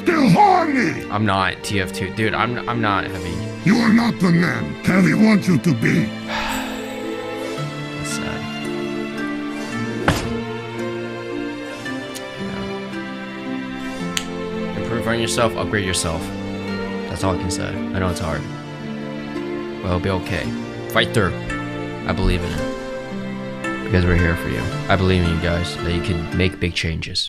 still horny! I'm not TF2. Dude, I'm not heavy. You are not the man Kelly wants you to be. That's sad. Yeah. Improve on yourself, upgrade yourself. That's all I can say. I know it's hard. But it'll be okay. Fight through. I believe in it. Because we're here for you. I believe in you guys, that you can make big changes.